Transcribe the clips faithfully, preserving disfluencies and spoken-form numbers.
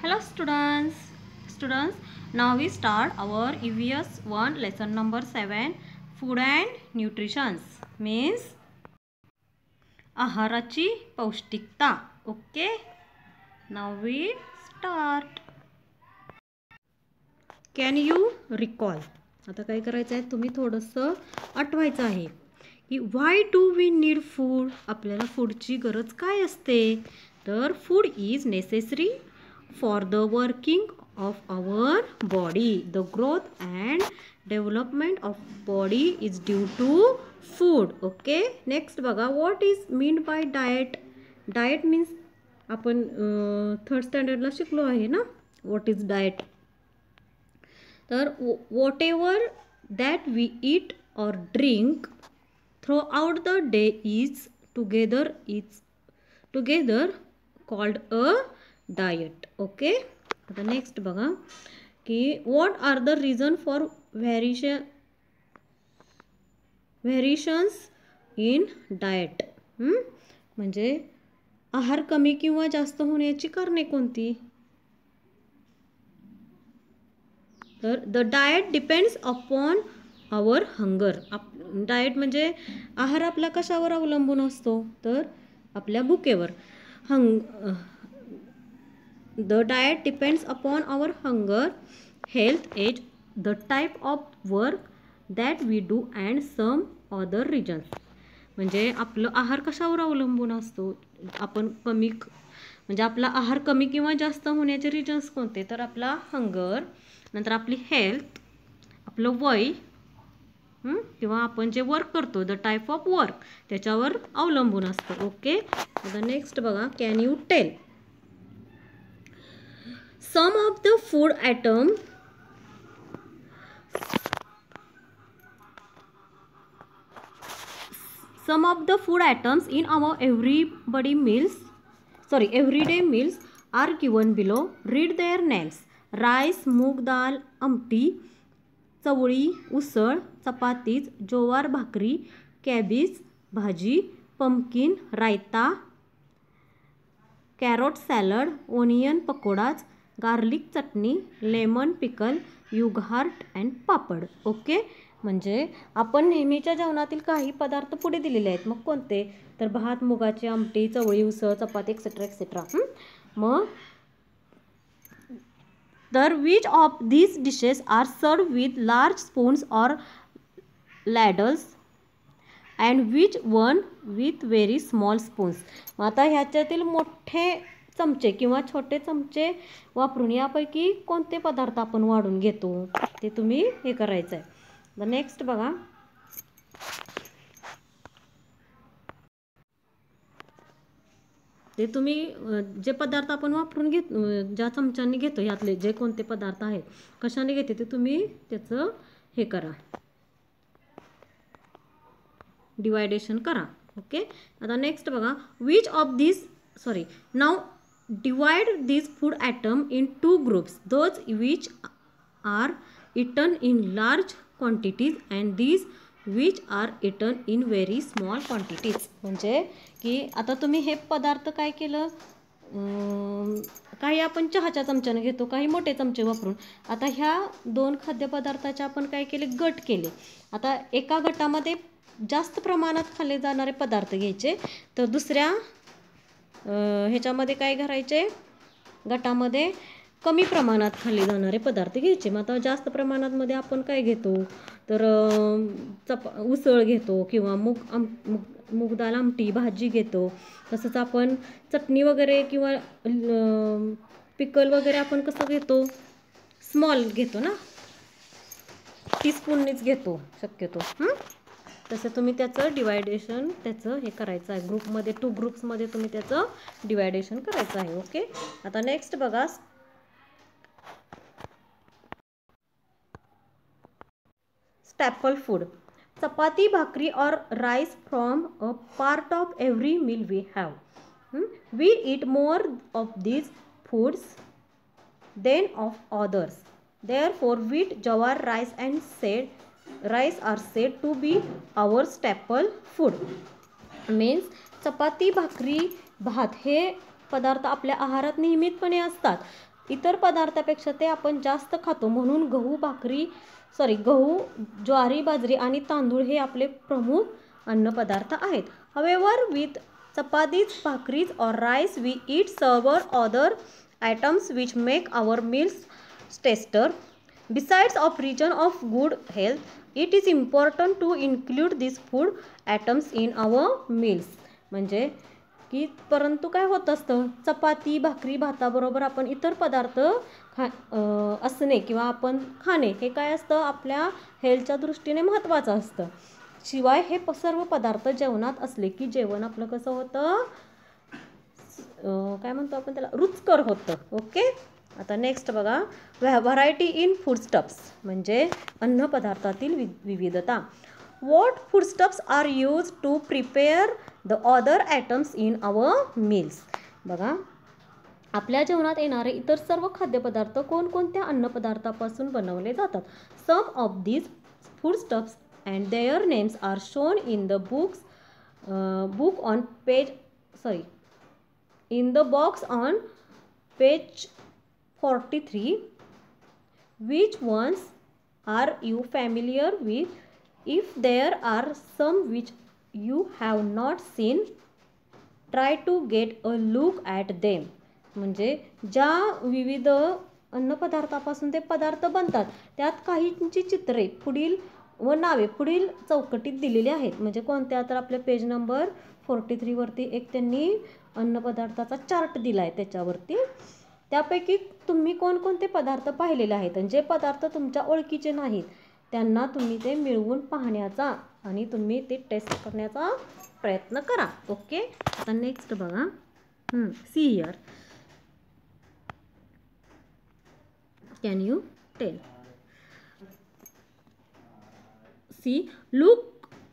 Hello students. Students, now we start our E V S one lesson number seven, food and nutrition. Means आहाराची पौष्टिकता. Okay. Now we start. Can you recall? आता काय करायचं आहे, तुम्ही थोडंसं आठवायचं आहे की why do we need food? आपल्याला फूडची गरज काय असते? तर food is necessary for the working of our body. The growth and development of body is due to food. Okay. Next बघा, what is meant by diet? Diet means आपण third स्टँडर्डला शिकलो आहे ना, what is diet? तर whatever that we eat or drink throughout the day is together is together called a diet. Okay. आता next बघा की what are the reason for variation variations in diet? hmm? म्हणजे आहार कमी किंवा जास्त होण्याची कारणे कोणती? तर the diet depends upon our hunger. Diet म्हणजे आहार आपला कशावर अवलंबून असतो? तर आपल्या भुकेवर. Hung the diet depends upon our hunger, health, age, the type of work that we do and some other reasons. म्हणजे आपलं आहार कशावर अवलंबून असतो? आपण कमी म्हणजे आपला आहार कमी किंवा जास्त होण्याचे रिजन्स कोणते? तर आपला हंगर, नंतर आपली हेल्थ, आपलं वय किंवा आपण जे वर्क करतो, द टाईप ऑफ वर्क, त्याच्यावर अवलंबून असतं. ओके. आता नेक्स्ट बघा, can you tell some of the food item some of the food items in our everybody meals sorry everyday meals are given below. Read their names. Rice, moong dal, आमटी, चवळी, उसळ, chapatis, jowar bhakri, cabbage bhaji, pumpkin raita, carrot salad, onion pakodas, garlic chutney, lemon pickle, yoghurt and papad. Okay. म्हणजे आपण नेहमीच्या जेवणातील काही पदार्थ पुढे दिलेले आहेत. मग कोणते? तर भात, मुगाची आमटी, चवळी, उसळ, चपाती एक्सेट्रा एक्सेट्रा. मग तर which of these dishes are served with large spoons or ladles and which one with very small spoons. मग आता ह्याच्यातील मोठे चमचे किंवा छोटे चमचे वापरून यापैकी कोणते पदार्थ आपण वाढून घेतो ते तुम्ही हे करायचं आहे. द नेक्स्ट बघा, ते तुम्ही जे पदार्थ आपण वापरून घेत ज्या चमच्यांनी घेतो यातले जे कोणते पदार्थ आहेत कशाने घेते ते तुम्ही त्याचं हे करा, डिवायडेशन करा. ओके. आता नेक्स्ट बघा, which of this sorry now divide this food item in two groups, those which are eaten in large quantities and these which are eaten in very small quantities. म्हणजे की आता तुम्ही हे पदार्थ काय केलं, काही आपण चहाच्या चमच्याने घेतो, काही मोठे चमचे वापरून. आता ह्या दोन खाद्यपदार्थाचे आपण काय केले, गट केले. आता एका गटामध्ये जास्त प्रमाणात खाल्ले जाणारे पदार्थ घ्यायचे, तर दुसऱ्या ह्याच्यामध्ये काय करायचे, गटामध्ये कमी प्रमाणात खाल्ले जाणारे पदार्थ घ्यायचे. मग आता जास्त प्रमाणामध्ये आपण काय घेतो, तर चप उसळ घेतो किंवा मूग आम मूग मूग दाल आमटी भाजी घेतो. तसंच आपण चटणी वगैरे किंवा पिकल वगैरे आपण कसं घेतो, स्मॉल घेतो ना, टीस्पूननीच घेतो शक्यतो. तसं तुम्ही त्याचं डिवायडेशन त्याचं हे करायचं आहे, ग्रुपमध्ये टू ग्रुप्समध्ये तुम्ही त्याचं डिवायडेशन करायचं आहे. ओके. आता नेक्स्ट बघा, staple food. Chapati, bhakri or rice form a part of every meal we have. Hmm? We eat more of these foods than of others. Therefore, wheat, jawar, rice and said rice are said to be our staple food. Means चपाती, भाकरी, भात हे पदार्थ आपल्या आहारात नियमितपणे असतात. इतर पदार्थापेक्षा ते आपण जास्त खातो, म्हणून गहू भाकरी सॉरी गहू ज्वारी बाजरी आणि तांदूळ हे आपले प्रमुख अन्नपदार्थ आहेत. However with chapatis bhakris or rice we eat several other items which make our meals tastier. Besides of region of good health, it is important to include these food items in our meals. म्हणजे की परंतु काय होत असतं, चपाती भाकरी भाताबरोबर आपण इतर पदार्थ खा असणे किंवा आपण खाणे हे काय असतं आपल्या हेल्थच्या दृष्टीने महत्त्वाचं असतं. शिवाय हे सर्व पदार्थ जेवणात असले की जेवण आपलं कसं होतं, काय म्हणतो आपण त्याला, रुचकर होतं. ओके. आता नेक्स्ट बघा, व्हरायटी इन फूडस्टफ्स म्हणजे अन्नपदार्थातील वि विविधता. What foodstuffs are use to prepare the other items in our meals. बघा, आपल्या जेवणात येणारे इतर सर्व खाद्यपदार्थ कोणकोणत्या अन्नपदार्थापासून बनवले जातात. Some of these foodstuffs and their names are shown in the books book on page sorry in the box on page forty-three. Which ones are you familiar with? If there are some which you have not seen, try to get a look at them. म्हणजे ज्या विविध अन्नपदार्थापासून ते पदार्थ बनतात त्यात काहींची चित्रे पुढील व नावे पुढील चौकटीत दिलेली आहेत. म्हणजे कोणत्या, तर आपल्या पेज नंबर फोर्टी थ्री वरती एक त्यांनी अन्नपदार्थाचा चार्ट दिला आहे त्याच्यावरती. त्यापैकी तुम्ही कोणकोणते पदार्थ पाहिलेले आहेत आणि जे पदार्थ तुमच्या ओळखीचे नाहीत त्यांना तुम्ही ते मिळवून पाहण्याचा आणि तुम्ही ते टेस्ट करण्याचा प्रयत्न करा. ओके. आता नेक्स्ट बघा, see here, can you tell. See look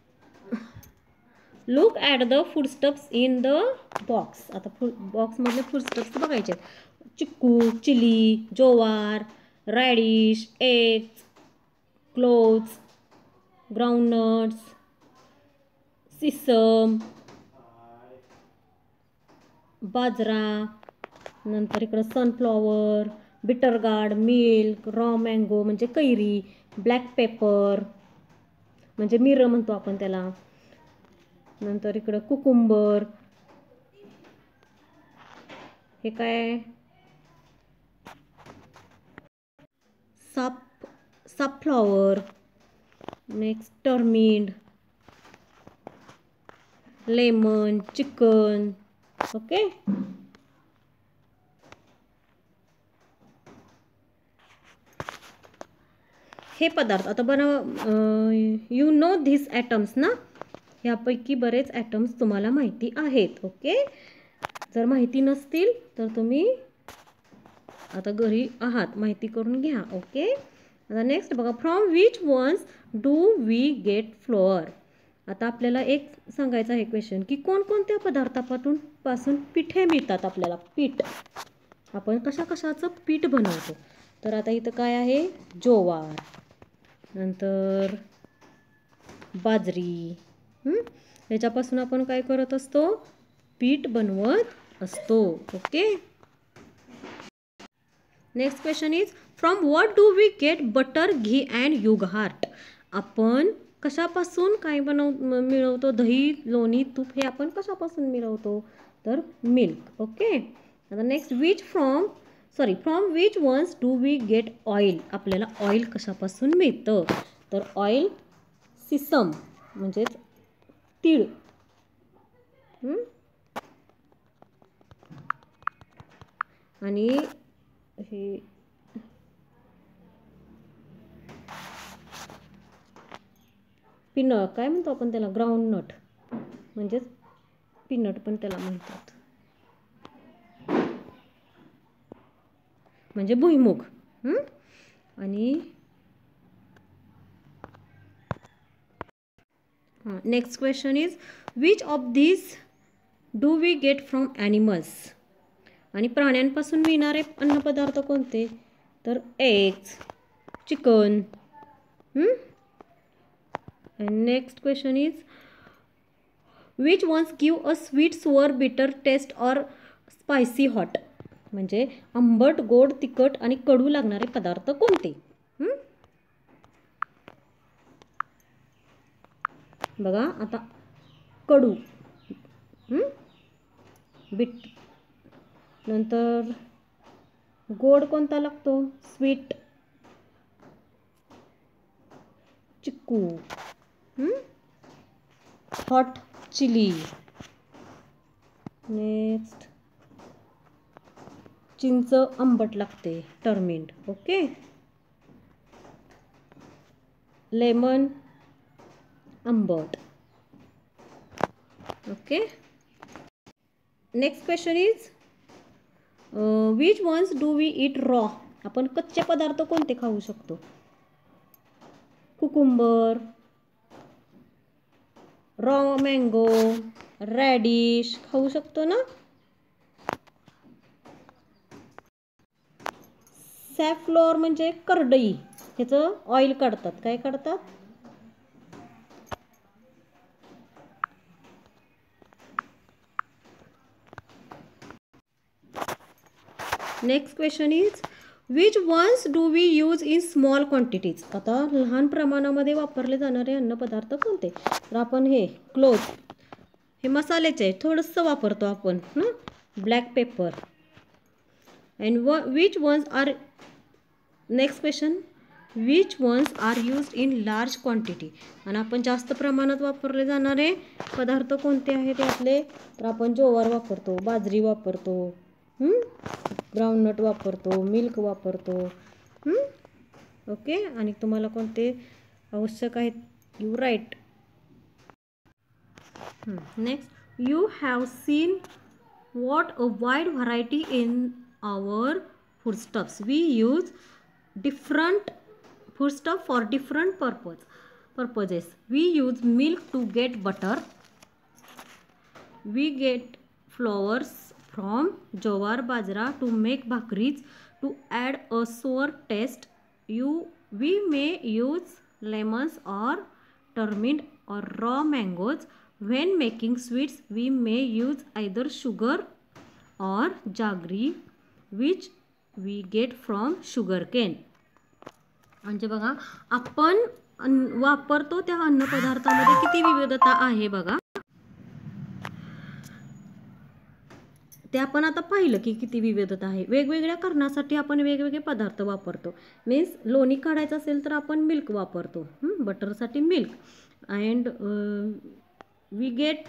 look at the foodstuffs in the box. आता फूड बॉक्समधले फूडस्टफ्स बघायचे आहेत. Chikoo, chilli, jowar, radish, eggs, cloves, groundnuts, sesame, bajra, नंतर इकडं sunflower, bitter gourd, milk, raw mango म्हणजे कैरी, ब्लॅक पेपर म्हणजे मिरं म्हणतो आपण त्याला, नंतर इकडं कुकुंबर, हे काय साप सापफ्लॉवर, next tamarind, lemon, chicken. Okay. हे पदार्थ आता बनव यू नो धिस ॲटम्स ना, ह्यापैकी बरेच ॲटम्स तुम्हाला माहिती आहेत. ओके. जर माहिती नसतील तर तुम्ही आता घरी आहात माहिती करून घ्या. ओके. आता नेक्स्ट बघा, from which ones do we get flour. आता आपल्याला एक सांगायचं आहे क्वेश्चन की कोणकोणत्या पदार्थापासून पासून पिठे मिळतात आपल्याला. पीठ आपण कशा कशाचं पीठ बनवतो. तर आता इथं काय आहे, जोवार, नंतर बाजरी, याच्यापासून आपण काय करत असतो, पीठ बनवत असतो. Okay. Next question is from what do we get butter ghee and yoghurt. आपण कशापासून काय बनव मिळवतो, दही लोणी तूप हे आपण कशापासून मिळवतो, तर मिल्क. ओके. आता next, which from sorry from which ones do we get oil. आपल्याला ऑइल कशापासून मिळतं, तर ऑइल सिसम म्हणजेच तीळ, आणि हे पिनट काय म्हणतो आपण त्याला, ग्राउंडनट म्हणजेच पीनट पण त्याला म्हणतात, म्हणजे भुईमुग. आणि next question is which of these do we get from animals. आणि प्राण्यांपासून मिळणारे अन्नपदार्थ कोणते, तर eggs, chicken. Next question is which ones give a sweet sour bitter taste और स्पायसी हॉट. म्हणजे आंबट, गोड, तिखट आणि कडू लागणारे पदार्थ कोणते? बघा आता कडू, बीट, नंतर गोड कोणता लागतो? Sweet, chikoo, hot chilli, next चिंच आंबट लागते, टर्मिंट. ओके, लेमन आंबट. Okay, next question is which ones do we eat raw? आपण कच्चे पदार्थ कोणते खाऊ शकतो? कुकुंबर, रॉ मँगो, रॅडिश खाऊ शकतो ना? सॅफ्लॉवर म्हणजे करडई, ह्याचं ऑइल काढतात. काय काढतात? Next question is which ones do we use in small quantities? आता लहान प्रमाणामध्ये वापरले जाणारे अन्नपदार्थ कोणते? तर आपण हे क्लोज, हे मसाल्याचे आहे, थोडंसं वापरतो आपण ना, ब्लॅक पेपर. अँड व which ones are, next question, which ones are use in large quantity? आणि आपण जास्त प्रमाणात वापरले जाणारे पदार्थ कोणते आहेत यातले? तर आपण ज्वार वापरतो, बाजरी वापरतो, ग्राउंडनट वापरतो, मिल्क वापरतो. ओके, आणि तुम्हाला कोणते आवश्यक आहेत? You right. Next, you have seen what a wide variety in our foodstuffs. We use different foodstuff for different purpose purposes. We use milk to get butter. We get flours from jowar bajra to make bhakris to add a sour taste. You we may use lemons or turmeric or raw mangoes. When making sweets, we may use either sugar or jaggery, which we get from sugarcane. म्हणजे बघा आपण वापरतो त्या अन्नपदार्थामध्ये किती विविधता आहे बघा. ते आपण आता पाहिलं की किती विविधता आहे. वेगवेगळ्या कारणासाठी आपण वेगवेगळे पदार्थ वापरतो. मीन्स लोणी काढायचं असेल तर आपण मिल्क वापरतो, बटरसाठी milk. And we get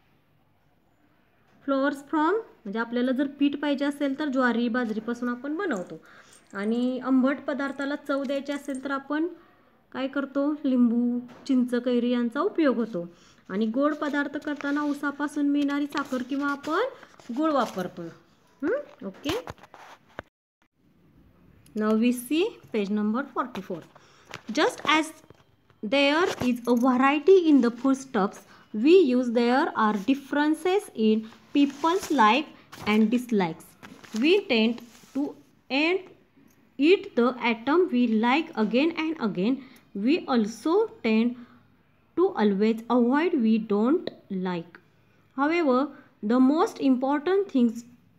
flours from, म्हणजे आपल्याला जर पीठ पाहिजे असेल तर ज्वारी बाजरीपासून आपण बनवतो. आणि आंबट पदार्थाला चव द्यायची असेल तर आपण काय करतो? लिंबू, चिंच, कैरी यांचा उपयोग होतो. आणि गोड पदार्थ करताना ऊसापासून मिळणारी साखर किंवा आपण गूळ वापरतो. Okay, now we see page number forty four. Just as there is a variety in the foodstuffs we use, there are differences in people's like and dislikes. We tend to and eat the item we like again and again. We also tend to always avoid we don't like. However, the most important thing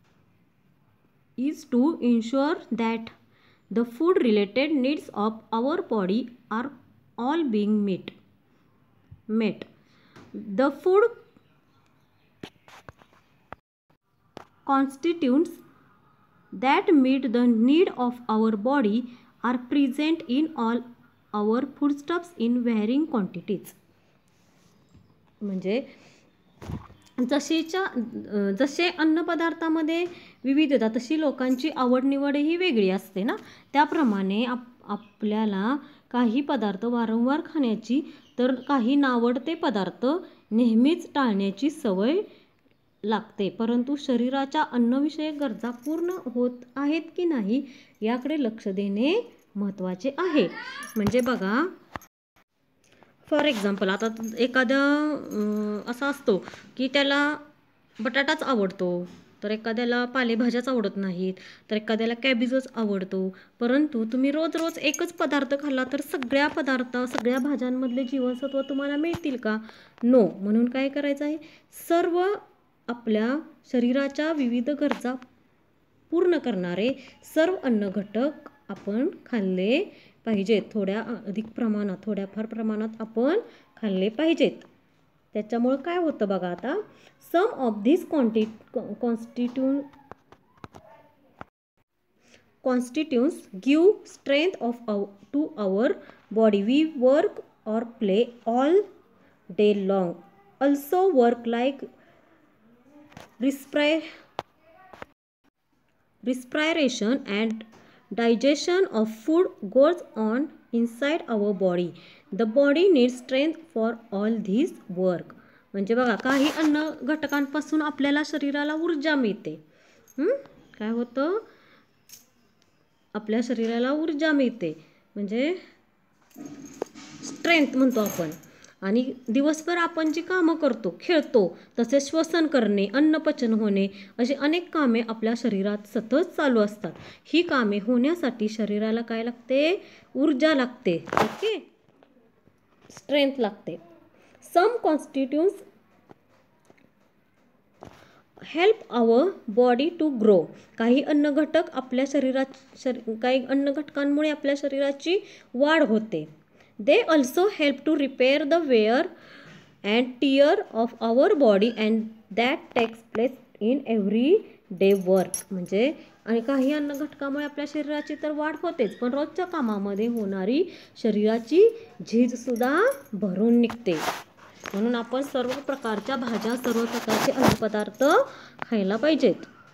is to ensure that the food related needs of our body are all being met. met. The food constituents that meet the need of our body are present in all our foodstuffs in varying quantities. म्हणजे जशीच्या जसे अन्नपदार्थामध्ये विविधता तशी लोकांची आवड निवडही वेगळी असते ना. त्याप्रमाणे आप आपल्याला काही पदार्थ वारंवार खाण्याची तर काही नावडते पदार्थ नेहमीच टाळण्याची सवय लागते. परंतु शरीराच्या अन्नविषयक गरजा पूर्ण होत आहेत की नाही याकडे लक्ष देणे महत्त्वाचे आहे. म्हणजे बघा, फॉर एक्झाम्पल आता एखादा असा असतो की त्याला बटाटाच आवडतो, तर एखाद्याला पालेभाज्याच आवडत नाहीत, तर एखाद्याला कॅबेजच आवडतो. परंतु तुम्ही रोज रोज एकच पदार्थ खाल्ला तर सगळ्या पदार्थ सगळ्या भाज्यांमधले जीवनसत्व तुम्हाला मिळतील का? नो. म्हणून काय करायचं आहे? सर्व आपल्या शरीराच्या विविध गरजा पूर्ण करणारे सर्व अन्न घटक आपण खाल्ले पाहिजेत. थोड्या अधिक प्रमाणात थोड्याफार प्रमाणात आपण खाल्ले पाहिजेत. त्याच्यामुळं काय होतं बघा आता, सम ऑफ धिस क्वांटि constituent constituents give strength of our, to our body. We work or play all day long, also work like respire, respiration and digestion of food goes on inside our body. The body needs strength for all this work. म्हणजे बघा, काही अन्न घटकांपासून आपल्याला शरीराला ऊर्जा मिळते. हं? काय होतं, आपल्या शरीराला ऊर्जा मिळते, म्हणजे स्ट्रेंथ म्हणतो आपण. आणि दिवसभर आपण जी कामं करतो, खेळतो, तसेच श्वसन करणे, अन्नपचन होणे, अशी अनेक कामे आपल्या शरीरात सतत चालू असतात. ही कामे होण्यासाठी शरीराला काय लागते, ऊर्जा लागते. ओके, स्ट्रेंथ लागते. Some constituents help our body to grow. काही अन्न घटक आपल्या शरीरात शरी काही अन्न घटकांमुळे आपल्या शरीराची वाढ होते. They also help to repair the wear and tear of our body and that takes place in every day work. म्हणजे आणि काही अन्न घटकामुळे आपल्या शरीराची तर वाढ होतेच, पण रोजच्या कामामध्ये होणारी शरीराची झीजसुद्धा भरून निघते. म्हणून आपण सर्व प्रकारच्या भाज्या, सर्व प्रकारचे अन्नपदार्थ खायला पाहिजेत.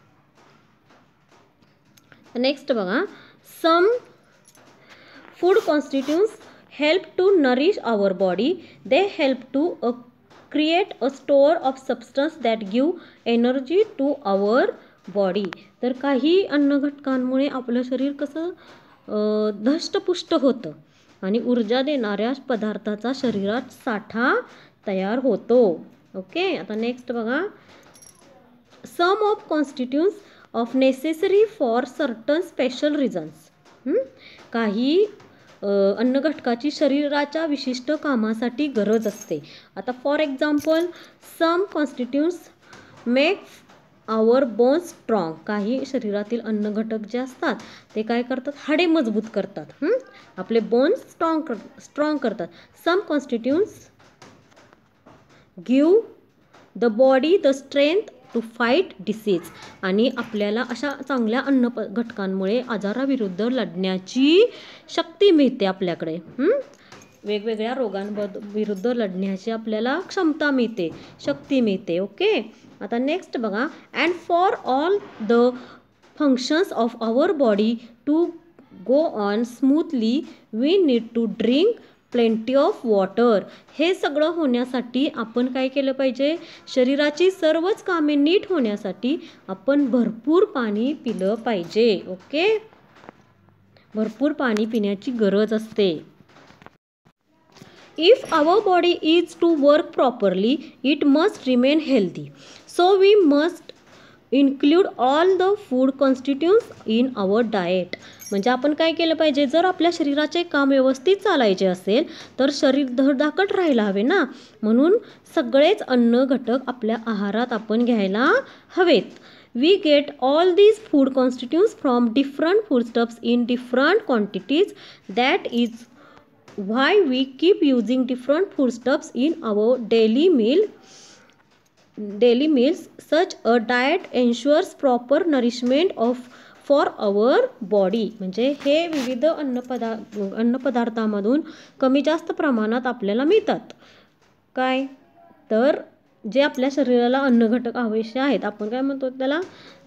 नेक्स्ट बघा, some food constituents help to nourish our body. They help to create a store of substance that give energy to our body. तर काही अन्न घटकांमुळे आपलं शरीर कसं धष्टपुष्ट होतं आणि ऊर्जा देणाऱ्या पदार्थाचा शरीरात साठा तयार होतो. ओके, आता नेक्स्ट बघा, some of constituents of necessary for certain special reasons. काही अन्न घटकाची शरीराच्या विशिष्ट कामासाठी गरज असते. आता for example, some constituents make our bones strong. काही शरीरातील अन्न घटक जे असतात ते काय करतात, हाडे मजबूत करतात, आपले बोन्स स्ट्रॉंग कर स्ट्रॉंग करतात. Some constituents give the body the strength to fight disease. आणि आपल्याला अशा चांगल्या अन्न प घटकांमुळे आजाराविरुद्ध लढण्याची शक्ती मिळते. आपल्याकडे वेगवेगळ्या रोगांबद विरुद्ध लढण्याची आपल्याला क्षमता मिळते, शक्ती मिळते. ओके, आता नेक्स्ट बघा, and for all the functions of our body to go on smoothly we need to drink plenty of water. हे सगळं होण्यासाठी आपण काय केलं पाहिजे, शरीराची सर्वच कामे नीट होण्यासाठी आपण भरपूर पाणी पिलं पाहिजे. ओके, भरपूर पाणी पिण्याची गरज असते. If our body is to work properly it must remain healthy. So we must include all the food constituents in our diet. म्हणजे आपण काय केलं पाहिजे, जर आपल्या शरीराचे काम व्यवस्थित चालायचे असेल तर शरीर धडधाकट राहायला हवे ना. म्हणून सगळेच अन्न घटक आपल्या आहारात आपण घ्यायला हवेत. We get all these food constituents from different foodstuffs in different quantities. That is why we keep using different foodstuffs in our daily meal daily meals. Such a diet ensures proper nourishment of for our body. म्हणजे हे विविध अन्नपदार्थ अन्नपदार्थामधून कमी जास्त प्रमाणात आपल्याला मिळतात. काय तर जे आपल्या शरीराला अन्न घटक आवश्यक आहेत, आपण काय म्हणतो त्याला,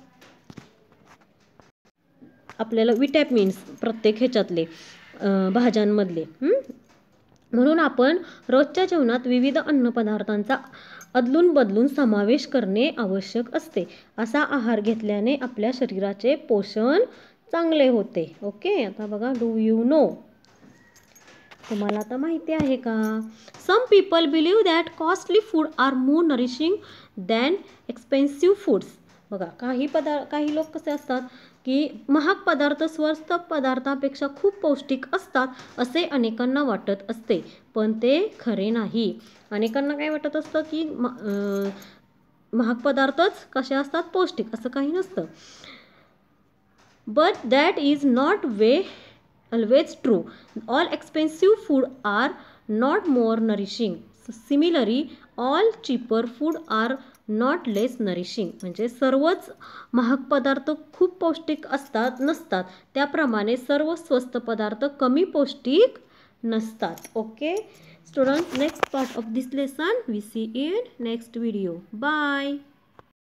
आपल्याला विटॅमिन्स प्रत्येक ह्याच्यातले भाज्यांमधले. म्हणून आपण रोजच्या जेवणात विविध अन्नपदार्थांचा अदलून बदलून समावेश करणे आवश्यक असते. असा आहार घेतल्याने आपल्या शरीराचे पोषण चांगले होते. ओके, आता बघा, डू यू नो, तुम्हाला आता माहिती आहे का, some people believe that costly food are more nourishing than expensive foods. बघा, काही पदार्थ काही लोक कसे असतात की महाग पदार्थ स्वस्त पदार्थापेक्षा खूप पौष्टिक असतात असे अनेकांना वाटत असते, पण ते खरे नाही. अनेकांना काय वाटत असतं की महाग पदार्थच कसे असतात पौष्टिक, असं काही नसतं. but that is not way always true. All expensive food are not more nourishing. Similarly, all cheaper food are not less nourishing. म्हणजे सर्वच महाग पदार्थ खूप पौष्टिक असतात नसतात, त्याप्रमाणे सर्व स्वस्त पदार्थ कमी पौष्टिक नसतात. Okay students, next part of this lesson we see in next video. Bye.